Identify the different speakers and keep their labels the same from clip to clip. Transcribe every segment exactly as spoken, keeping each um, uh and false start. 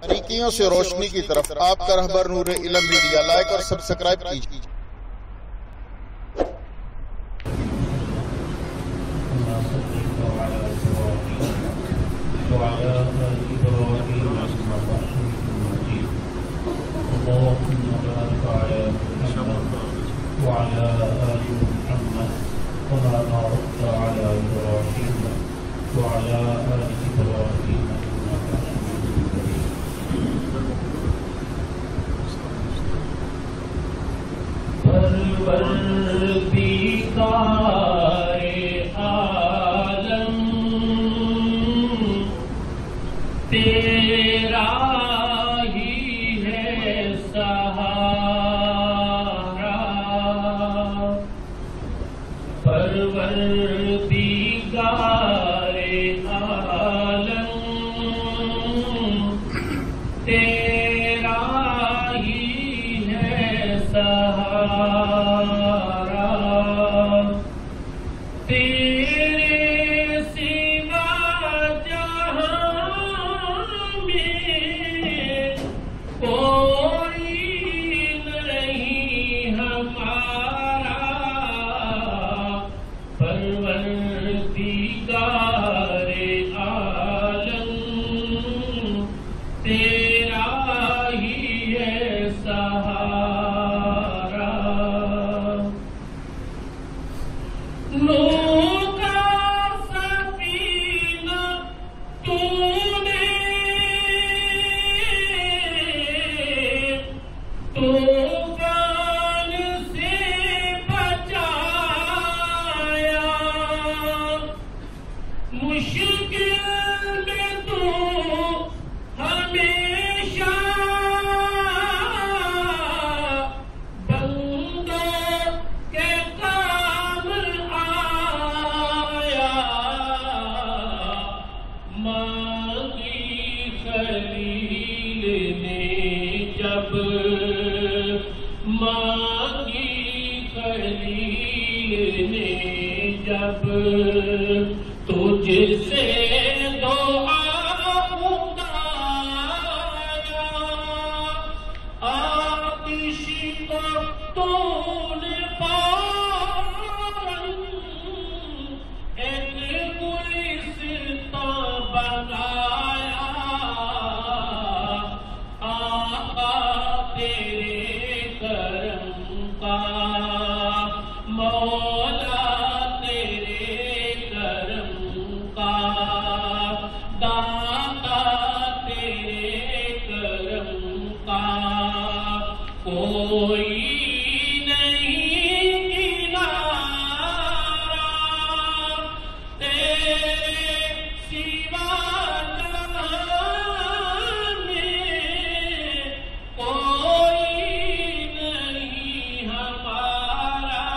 Speaker 1: باریکیوں سے روشنی کی طرف آپ کا رہبر نور علم میڈیا لائک اور سبسکرائب کیجیے.
Speaker 2: وعلى آل محمد كما باركت على إبراهيم وعلى آل إبراهيم إنك حميد مجيد. پروردگار عالم تیرا ہی ہے سہارا، پروردگار عالم تیرا ہی ہے سہارا، تیرے سوا جہاں میں کوئی نہیں ہمارا، پروردگار عالم تیرا ہی ہے سہارا. نور کا سفینہ تو نے طوفان سے بچایا، مشکل میں تو ہمیشہ بندوں کے کام آیا، مانگی خلیل نے جب مانگی خلیل نے جب تجھ سے دعا مانگا، آتش کو تو نے فوراً ایک گلستاں بنایا، آقا تیرے کرم کا، مولا تیرے کرم کا، داتا تیرے کرم کا، کوئی نہیں کنارہ، تیرے سوا جہاں میں کوئی نہیں ہمارا،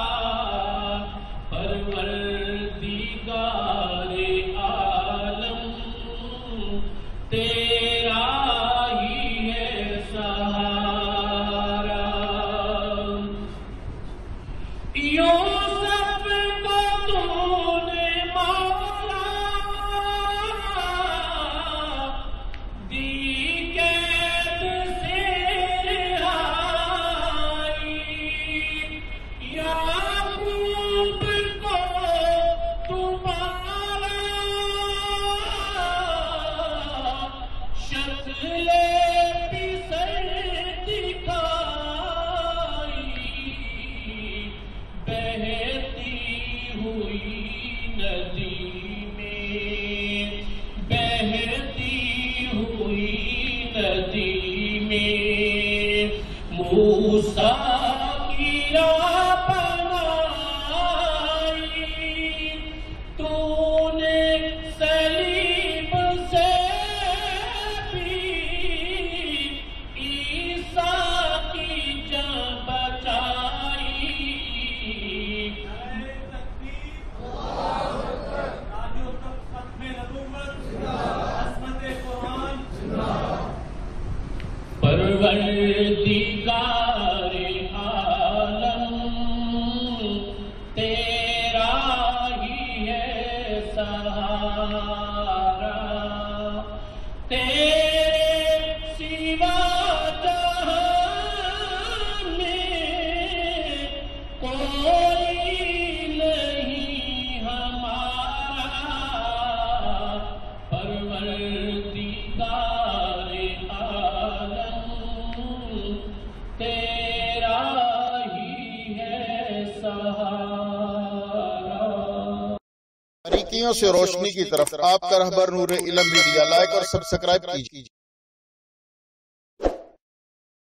Speaker 2: پروردگار عالم تیرا ہی ہے سہارا. یوسف کو تو نے مولا دی قید سے رہائی، یعقوب کو تمہارا شکل پسر دکھائی، بہتی ہوئی ندی میں بہتی ہوئی ندی میں موسیٰ کی راہ بنائی، تو نے صلیب سے بھی عیسیٰ کی جان بچائی. پروردگار عالم تیرا ہی ہے سہارا، تیرے
Speaker 1: باریکیوں سے روشنی کی طرف آپ کا رہبر نور علم میڈیا لائک اور سبسکرائب کیجیے۔